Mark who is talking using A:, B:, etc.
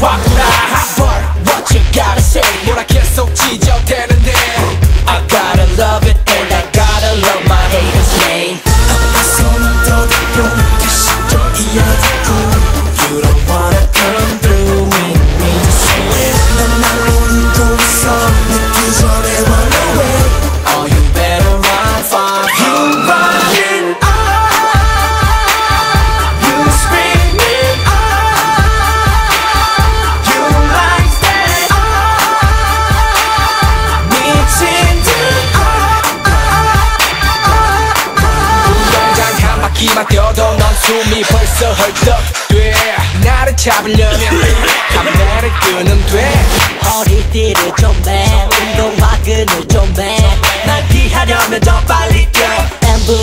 A: 와구라 한번 What you gotta say 뭐라 계속 지적대는데 I gotta love it and I gotta love my haters name 손을 더 대고 다시 또 이어듣고 You don't wanna come through with me just say it 난 날 오르고 있어 늦기 전에 run away Oh you better run far You running You screaming You like that 미친 듯 운동장 한 바퀴만 뛰어도 넌 숨이 벌써 헐떡돼 나를 잡으려면 카메라를 끄는 돼
B: 허리띠를 좀매 운동화 끈을 좀매날 피하려면 더 빨리 뛰어 엠블